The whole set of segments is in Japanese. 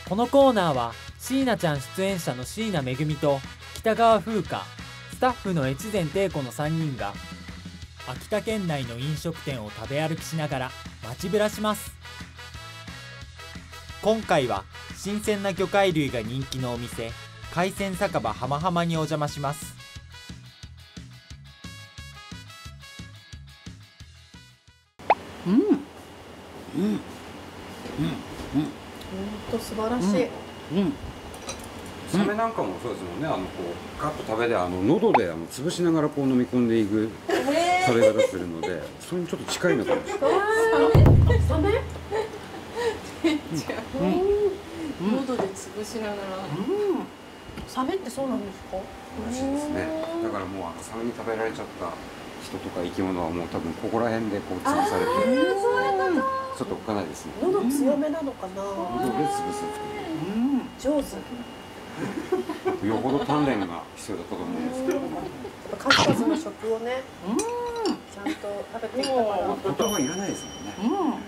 このコーナーは椎名ちゃん出演者の椎名めぐみと北川風花、スタッフの越前貞子の3人が秋田県内の飲食店を食べ歩きしながら街ぶらします。今回は新鮮な魚介類が人気のお店、海鮮酒場浜浜にお邪魔します。 本当素晴らしい。 サメなんかもそうですもんね。こうガッと食べで喉で潰しながらこう飲み込んでいく食べ方するので、それにちょっと近いのかもしれない。 サメ？ 喉で潰しながら。 サメってそうなんですか？ らしいですね。だからもうサメに食べられちゃった人とか生き物はもう多分ここら辺でこう潰されて、ちょっとおっかないですね。 喉強めなのかな。 喉で潰すっていう。 上手。 よほど鍛錬が必要だったと思うんですけど。 数々の食をね、ちゃんと食べてきたから。 言葉いらないですもんね。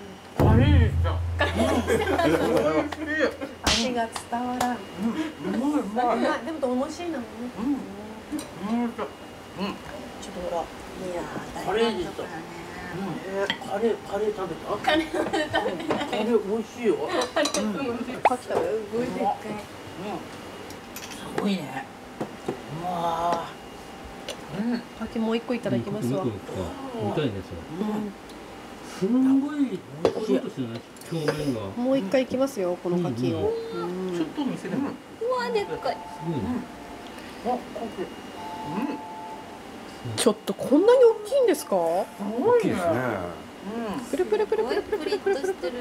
味が伝わらん。でも面白いなもんね。ちょっとほら、いやカレーでした。カレー食べた？カレー美味しいよ。 かきたよ。すごいでっかい。 すごいね。わあ。 かきもう一個いただきますわ。 見たいですよ。すんごい美味しいですよね。表面が。 もう一回いきますよ、このかきを。 ちょっと見せても。 うわでっかい。 ちょっとこんなに大きいんですか？ 大きいですね。 プルプルプルプルプルプルプルプルプル。い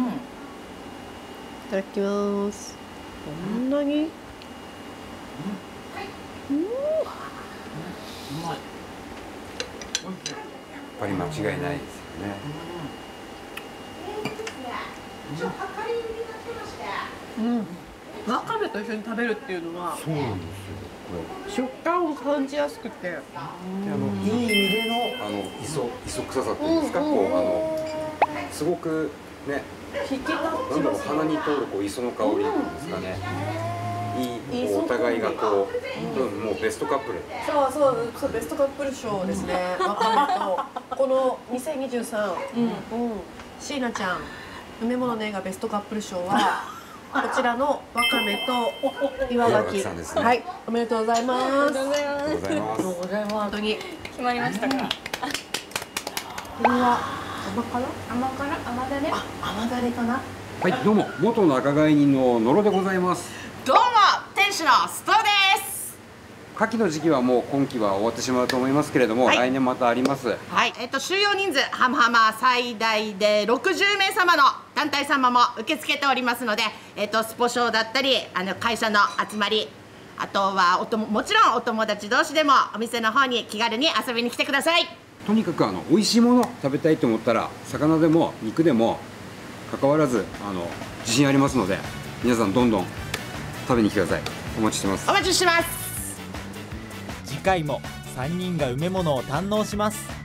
ただきます。こんなに。 やっぱり間違いないですよね。 わかめと一緒に食べるっていうのはそうなんですよ。 食感を感じやすくて、 いい意味での磯臭さっていうんですか、すごくね、 引き立ちます。 鼻に通るこう磯の香りっていうんですかね。いいお互いがこう、もうベストカップル。 そうベストカップル賞ですね。わかめとこの2023、椎名ちゃん梅物の映画ベストカップル賞はこちらのわかめと岩垣さんですね。はい、おめでとうございます。 ありがとうございます。 本当に決まりましたか。 これは甘辛？ 甘だれ。 甘だれかな。 はい、どうも元仲買人の野呂でございます。 どうも店主のストです。 牡蠣の時期はもう今期は終わってしまうと思いますけれども、来年またあります。 はい、収容人数ハムハマ最大で60名様の団体様も受け付けておりますので、スポ少だったり会社の集まり、あとはもちろんお友達同士でもお店の方に気軽に遊びに来てください。 とにかく美味しいもの食べたいと思ったら魚でも肉でも関わらず自信ありますので、皆さんどんどん食べに来てください。お待ちしてます。 お待ちしてます。 次回も3人が梅物を堪能します。